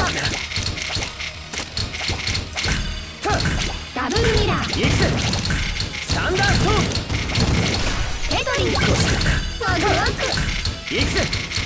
ダブルミラー。 イクスサンダーストーン。 テトリス。ワクワク。 イクス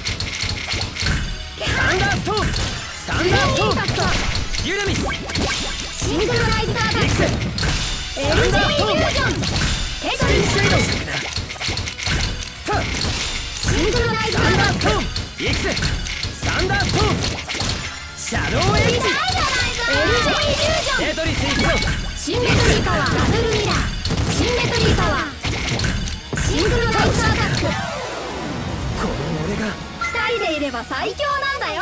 サンダーストーン。サンダーストーン。ユラミス。 シンクロナイズアタック。 イクス LJ イリュージョン。テトリス。 シシンクロナイズアサンダータック。 ストーン。イクスサンダーストーン。シャドウエッジ。 LJ イリュージョン。 テトリスいくぞ。 シンメトリーパワー。ダブルミラー。シンメトリーパワー。シンクロナイズアタック。 この俺が二人でいれば最強なんだよ。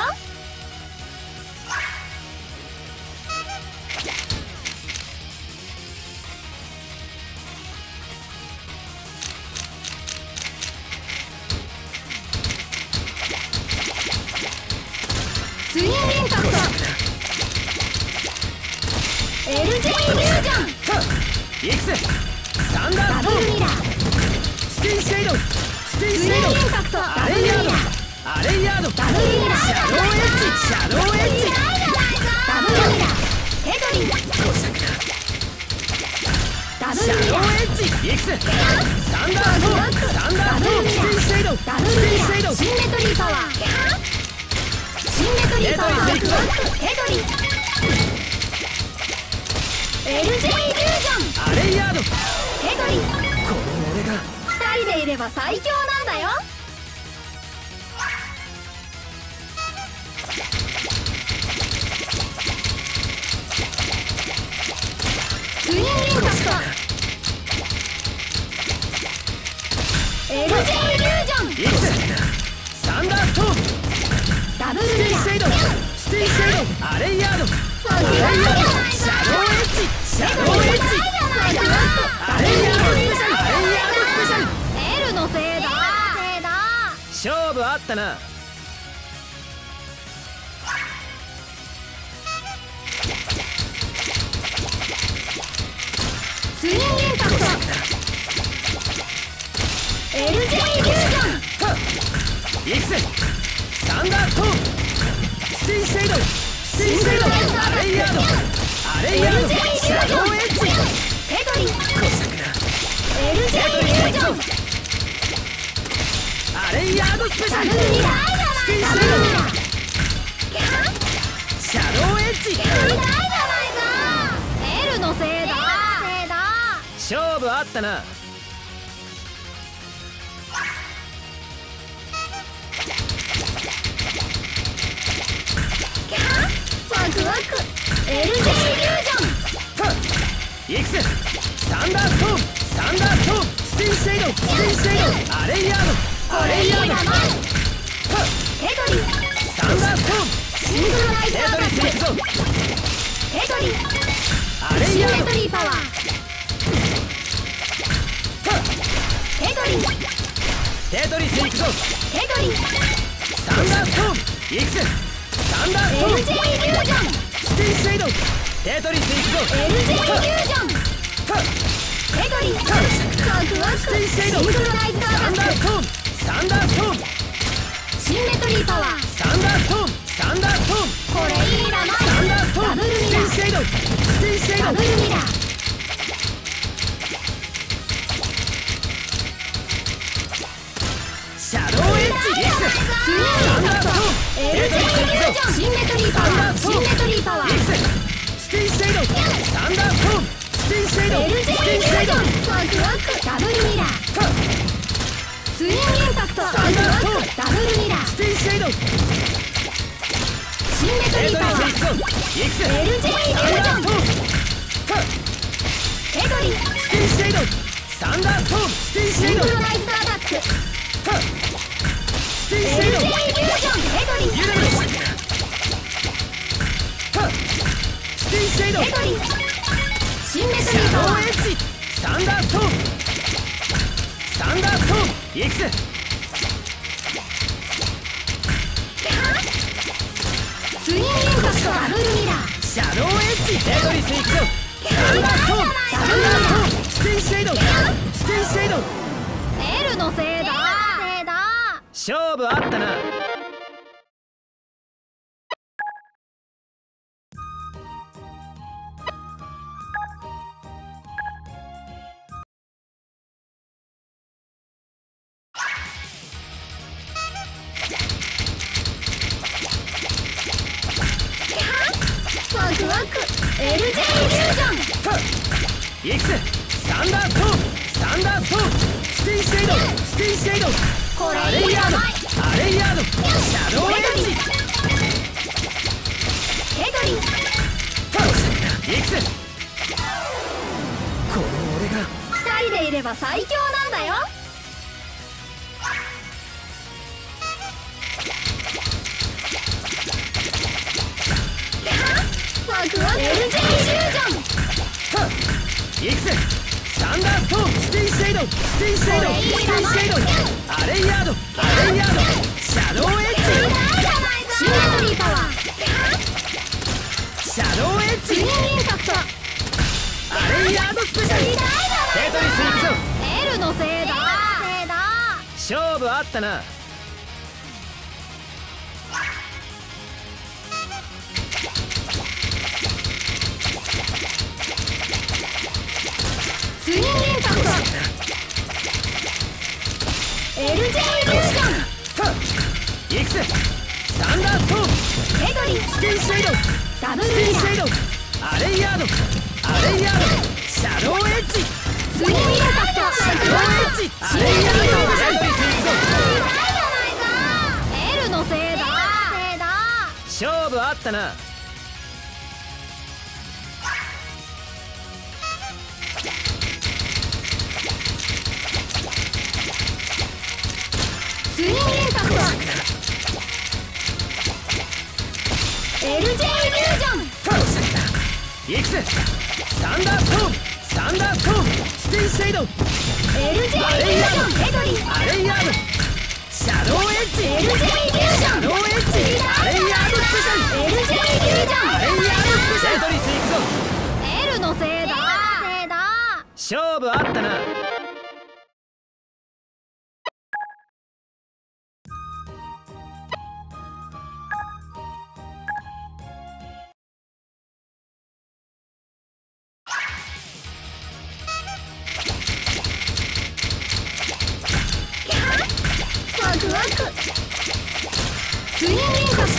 ツインインパクト。 LJ イリュージョン。 イクスサンダーダストーン。 ブルミラー。 スピンシェイド。スピンツインインシェイド。 パクト。ダアレイヤード。 ブルミラー。 アレイヤード。 ダブルミラー。 シャドウエッジ。シャドウエッジ。 ダブルミラー。テトリス。ダブシャルミラー。 ドウエッジ。イクスサンダーストーン。サンダーストーン。スピンシェイド。 ダブルスピンミラー。 シェイド。 シンメトリーパワー。シンメトリーパワー。テトリス。LJ イリュージョン。 アレイヤード。こテトリス。 の俺が二人でいれば最強なんだよ。ツインインパクト。 LJ イリュージョン。 イクスサンダーストーン。 ダブルミラー。 スピンシェイド。スピンシェイド。アレイヤード。 ワクワク。 シャドウエッジ。シャドウエッジ。アレイヤードスペシャル。アレイヤードスペシャル。 L のせいだ。 勝負あったな。 ツインインパクト。 LJ イリュージョン。 イクスサンダーストーン。スピンシェイド。スピンシェイド。アレイヤード。アレイヤード。シャドウエッジ。 テトリス。LJ イリュージョン。 アレイヤードスペシャル。 ダブルミラー。 スピンシェイダブルミラー。 ド。シャドウエッジ。 L のせいだ。 勝負あったな。 ワクワク。LJ イリュージョン。 イクスサンダーストーン。サンダーストーン。スピンシェイド。スピンシェイド。アレイヤード。アレイヤード。 テトリス。 サンダーストーン。 シンクロナイズテアタック。 トリスいくぞ。 テトリス。 アレイヤードシンメト。リーパワー。テトリス。 テトリスいくぞ。 テトリス。 サンダーストーン。イクスサンダーストーン。 LJ イリュージョン。 スピンシェイド。テトリスいくぞ。 LJ イリュージョン。テトリス。ワクワク。 スピンシェイド。 シンクロナイズアサンタック。 ダーストーン。サンダーストーン。 シンメトリーパワー。 サンダーストーン。サンダーストーン。 これいいだな。 サンダーストーン。 ダブルミスピラー。 ンシェイド。スピンシェイド。 ダブルミラー。 シャドウエッジ。イクスツインインパクト。LJ イリュージョン。シンメトリーパワー。シンメトリーパワー。 イクススピンシェイド。サンダーストーン。スピンシェイド。 LJ イリュージョン。ワクワク。ダブルミラー。ツインインパクト。ワクワク。ダブルミラー。 スピンシェイド。 シンメトリーパワー。 イクス LJ イリュージョン。テトリス。 スピンシェイド。サンダーストーン。スピンシェイド。 シンクロナイズアタック。 スピンシェイ LJ イリュド。 ージョン。テトリス。 ユラミススピンシェイド。 テトリス。シンメトシリーパワー。 ャドウエッジ。サンダーストーン。サンダーストーン。イクスツインインパクト。ダブルミラー。 シャドウエッジ。テトリスいくぞ。サンダーストーン。サンダーストーン。スピンシェイド。スピンシェイド。 L のせいだ。 勝負あったな。 LJ イリュージョン。 行くぜ。サンダーストーム、サンダーストーム、ステイシェイド、ステイシェイド、 これアレイヤード、アレイヤード、シャドウエッジ。 テトリス。 行くぜ。この俺が 2人でいれば最強なんだよ。ワクワク LJ イリュージョン。 行くぜ。サンダーストーム、ステイシェイド、ステイシェイド、ステイシェイド、アレイヤード、アレイヤード、シャドウエッジ。 シンメトリーパワー。 シャドウエッジ。 ツインインパクト。 アレイヤードスペシャル。テトリス行くぞ。 L のせいだ。 勝負あったな。 ツインインパクト。LJ イリュージョン。 行くぜ。サンダーストーム、 テトリス。 ステイシェイド、 ダブルステイミラー。 シェイド、アレイヤード、アレイヤード、シャドウエッジ。 ツインインパクト。 シャドウエッジ。アレイヤード、テトリス行くぞ。 L のせいだ。 勝負あったな。 ツインインパクト。LJ イリュージョン。 行くぜ。サンダーストーム、サンダーストーム、ステイシェイド、 LJ イリュージョン。テトリス。 アレイヤード、シャドウエッジ。 LJ イリュージシャョン。 ドウエッジ。アレイヤードスペシャル。 LJ イリュージョン。 アレイヤードスペシャル。テトリス行くぞ。 L のせいだ。 勝負あったな。 ワクワク。ツインインパクト。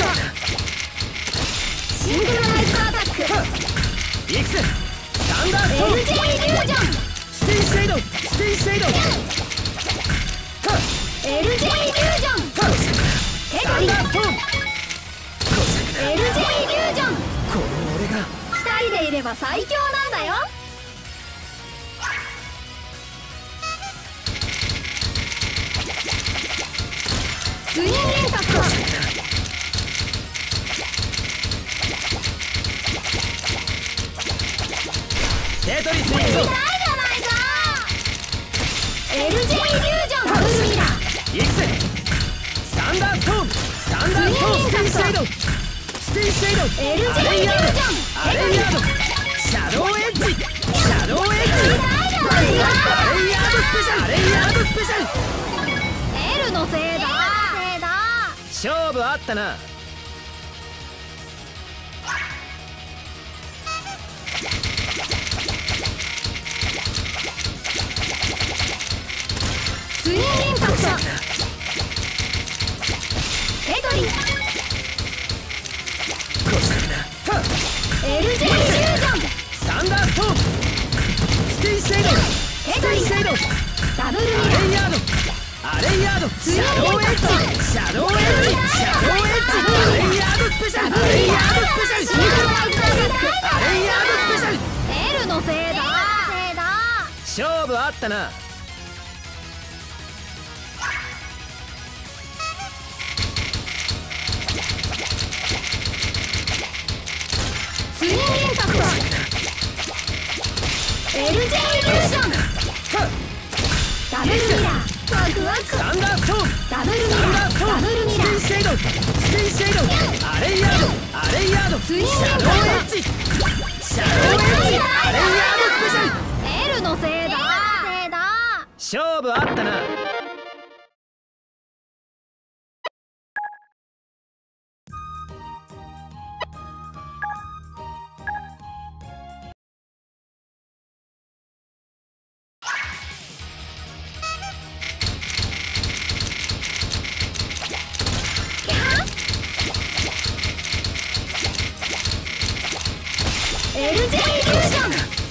シンクロナイズアタック。 行くぜ。サンダーストーム、 LJ イリュージョン。 ステイシェイド、ステイシェイド、 LJ イリュージョン。テトサンリス。 ダーストーム。 LJ イリュージョン。 この俺が 2人でいれば最強なんだよ。ツインインパクト。 テトリス行くぞ。 LJ イリュージョン。ダブルミラー。 行くぜ。サンダーストーム、サンダーストーム、ステイシェイド、ステイシェイド、 LJ イリュージョン。 アレイヤード、アレイヤード、シャドウエッジ、シャドウエッジ。アレイヤードスペシャル、アレイヤードスペシャル。 L のせいだ。 勝負あったな。 ツインインパクト。テトリス。LJ イリュージョン。 サンダーストーム、ステイシェイド、ステイシェイド、 ダブルミアラー。 レイヤード、アレイヤード、シャドウエッジ、シャドウエッジ、シャドウエッジ、アレイヤードスペシャル、アレイヤードスペシャル、 シンクロナイズアタック。 アレイヤードスペシャル。 L のせいだ。 勝負あったな。 ツインインパクト。LJ イリュージョン。ダブルミラー。ワクワク。 サンダーストーム、 ダブルミサンダラー。 ーストーム、 ダブルミラー。 ステイシェイド、ステイシェイド、アレイヤード、アレイヤード、シツインインパクト。 ャドウエッジ、シャドウエッジ、アレイヤードスペシャル。 L のせいだ。 勝負あったな。 LJ イリュージョン。 LJ イリュージョン。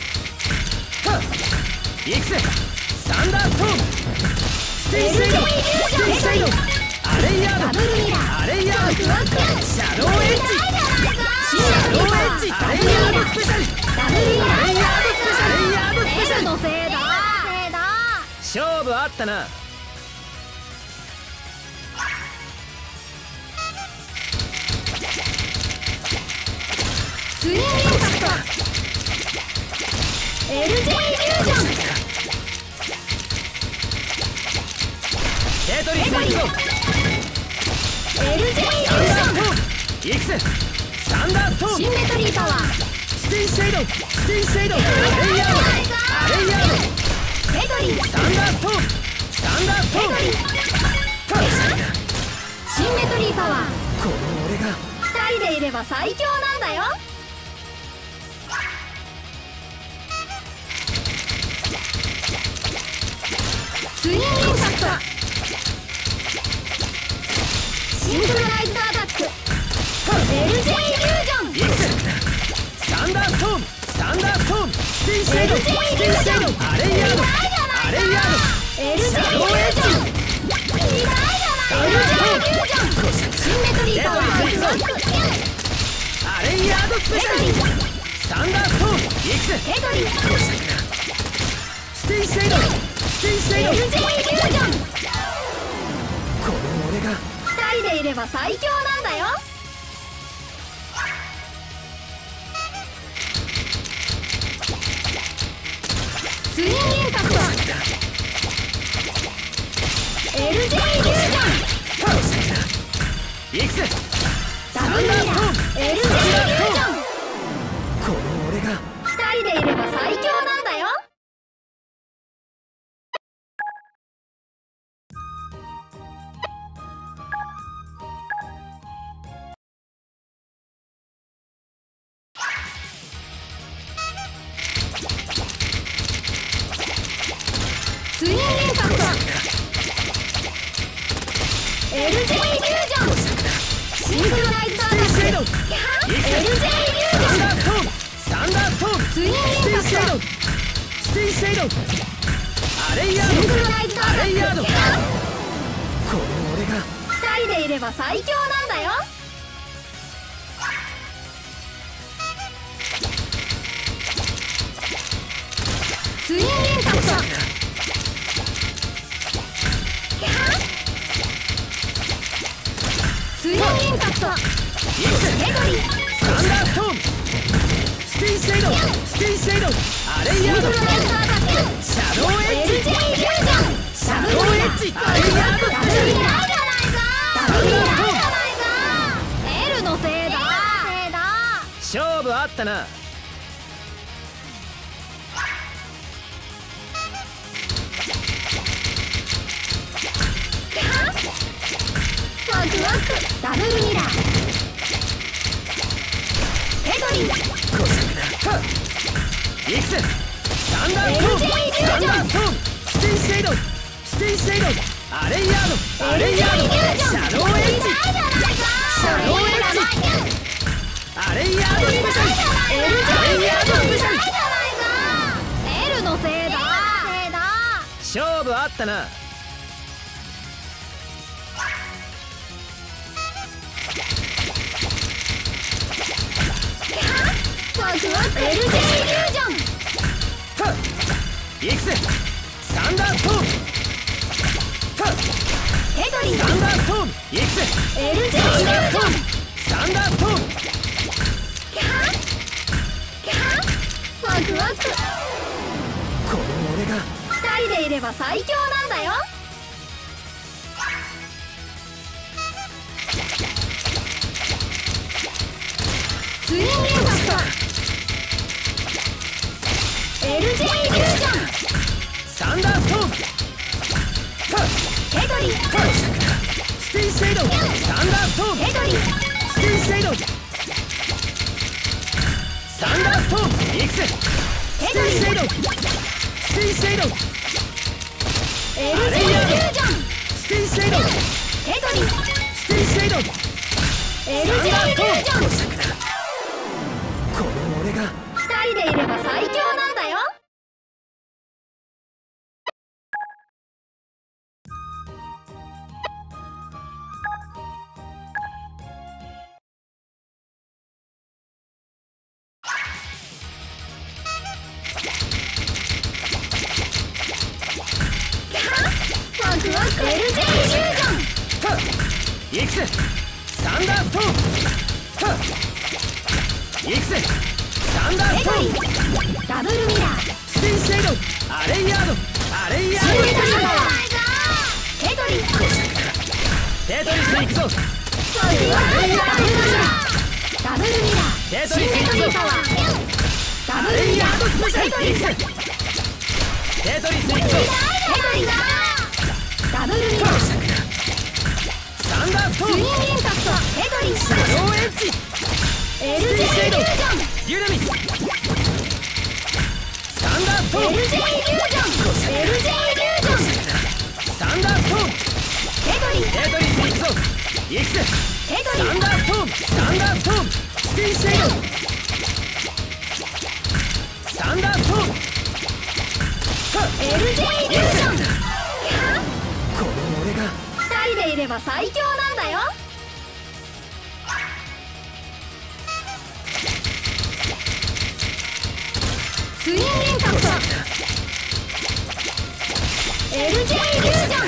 行くぜサンダーストームステイシェイドステイシェイドアレイヤードダブルミラーアレイヤードシャドウエッジシャドウエッジアレイヤードスペシャルダブルミラーアレイヤードスペシャルアレイヤードスペシャルのせいだ。 勝負あったな。 ツインインパクト LJ イリュージョン。 テトリス行くぞ LJ イリュージョン。 行くぜサンダーストームシンメトリーパワー。 ステイシェイドステイシェイドアレイヤードアレイヤードテトリスサンダーストームサンダーストームシンメトリーパワー。 この俺が 2人でいれば最強なんだよ。ツインインパクトシンクロナイズドアタック LJ イリュージョン。 行くぜサンダーストームサンダーストームステイシェイドステイシェイドアレイヤードアレイヤード LJ イリュージョン。LJ イリュージョン。シンメトリーパワー。 アレイヤードスペシャルサンダーストーム行くぜテトリスステイシェイドステイシェイド LJ イリュージョン。 この俺が 2人でいれば最強なんだよ。ツインインパクト LJ イリュージョン。 行くぜダブルミラー LJ イリュージョン。 この俺が 2人でいれば最強なんだよ。ツインインパクト LJ イリュージョン。シンクロナイズドアタック LJ イリュージョン。 サンダーストームツインインパクトステイシェイドアレイヤーシンクロドナイズドアタック。 アレイヤードこの俺が 2人でいれば最強なんだよ。ツインインパクトツインインパクト行くぜテトリスサンダーストームステイシェイドステイシェイドアレイヤードシンクロナイズドアタックシャドウエッ LJ ジイリュージョン。 シャドウエッジアレイヤードダブルミラーじゃないか。ダブルミラーじゃないか。L のせいだ。 勝負あったな。 ワクワクダブルミラーテトリス行くぜサンダーストーム LJ イリュージョンサンダーストームステイシェイドステイシェイドアレイヤードアレイヤードシャドウエッジシャドウエッジアレイヤードスペシャルアレイヤードスペシャル L のせいだ。 勝負あったな。 ワクワク LJ イリュージョン。 行くぜサンダーストームテトリスサンダーストーム行くぜ LJ イリュージョン。 サンダーストームワクワクこの俺が 2人でいれば最強なんだよ。ツインインパクト LJ イリュージョン。 サンダーストームテトリスステイシェイドサンダーストームテトリスステイシェイドサンダーストーム行くぜテトリスステイシェイドステイシェイド LJ イリュージョン。 ステイシェイドテトリスステイシェイド LJ イリュージョン。 この俺が 2 人でいれば最強なんだよ。ワクワク LJ イリュージョン。 イクスサンダーストーン。イクスサンダーストーン。 ダブルミラー。 ステイシェイドアレイヤードアレイヤード。 テトリス。 テトリス行くぞ。 ダブルミラー。 テトリス行くぞ。 ダブルミラー。 テトリス行くぞ。 ダブルミラー。 サンダーストーン。 ツインインパクト。テトリス。 シャドウエッジ LJ イリュージョン。 ユナミスサンダーストーン。 LJ イリュージョン。LJ イリュージョン。 サンダーストーン。 テトリス。 テトリス行くぞ。イクステトリサンダーストーン。サンダーストーン。ステイシェイドサンダーストーン。 ス。LJ イリュージョン。 この俺が 2人でいれば最強なんだよ。ツインインパクト。 LJ イリュージョン。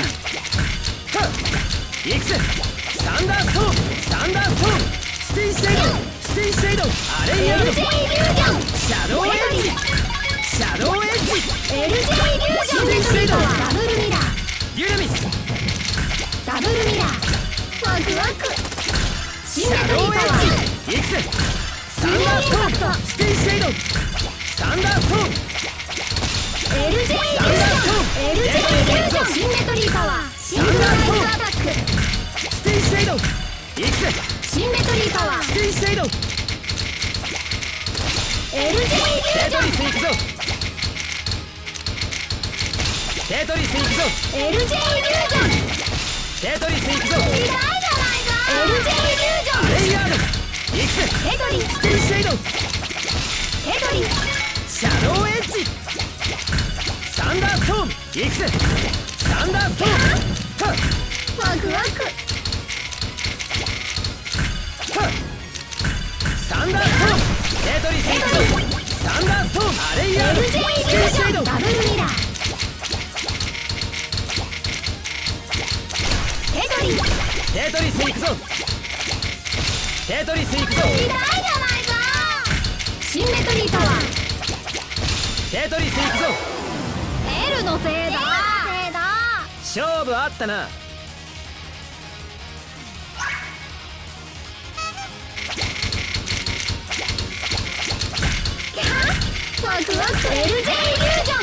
イクスサンダーストーン。サンダーストーン。ステイシェイドステイシェイドアレイヤード LJ イリュージョン。 シャドウエッジシャドウエッジ LJ イリュージョン。ダブルミラー。 ユナミスダブルミラー。ワクワク。シンメトリーパワー。 イクスサンダーストーン。ステイシェイドサンダーストーン。 LJ イリュージョン。LJ イリュージョン。シンメトリーパワー。シンクロナイズアタック。 ステイシェイドイクスシンメトリーパワー。 ステイシェイド LJ イリューテジョン。 トリス行くぞ。テトリス行くぞ。 LJ イリュージョン。 テトリス行くぞ。 偉いじゃないか。LJ イリュージョン。 アレイヤードイクステトリス。 ステイシェイドテトリス。 シャドウエッジサンダーストーン。イクスサンダーストーン。 ワクワク。 サンダーストーン。テトリス行くぞ。サンダーストーン。アレイヤード LJ イリュージョン。ダブルミラー。テトリス。 テトリス行くぞ。テトリス行くぞ。 偉いじゃないか。シンメトリーパワー。 テトリス行くぞ。 L のせいだ。 勝負あったな。 ワクワク。 LJ イリュージョン。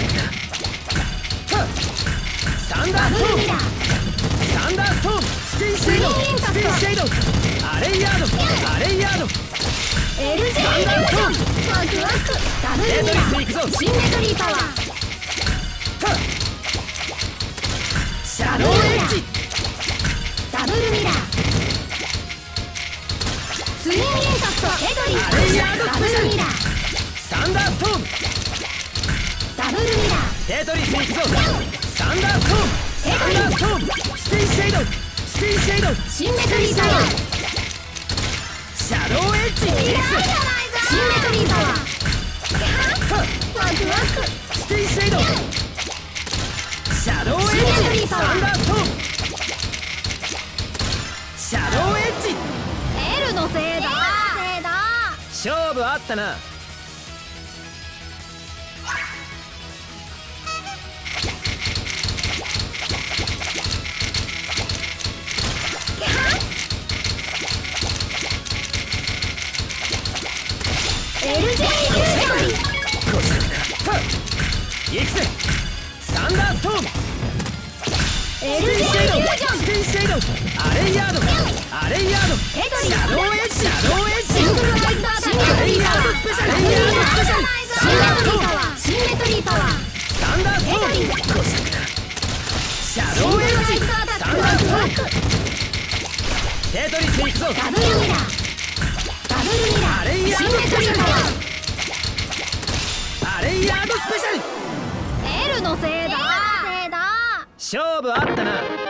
サンダーストーン。サンダーストーン。ステイシェイドステイシェイドアレイヤードアレイヤード LJ イリュージョン。ワクワク。ダブルミラー。シンメトリーパワー。 シャドウエッジダブルミラー。ツインインパクト。テトリス。 アレイヤードダブルミラー。 サンダーストーン。 ダブルミラー。 テトリス行くぞ。サンダーストーン。サンダーストーン。ステイシェイドステイシェイドシンメトリーパワー。 シャドウエッジイクスシンメトリーパワー。ワクワク。 ステイシェイドシャドウエッジサンダーストーン。シャドウエッジ L のせいだ。 勝負あったな。 LJ イリュージョン。 イクスサンダーストーン。 LJ イリュージョン。 ステイシェイドアレイヤードアレイヤードシャドウエッジシャドウエッジシンクロナイズアタック。 アレイヤードスペシャルアレイヤードスペシャルシンメトリーパワー。シンメトリーパワー。 サンダーストーン。シャドウエッジサンダーストーン。テトリス行くぞ。 ダブルミラー。ダブルミラー。 アレイヤードシンメトリーパワー。 勝負あったな。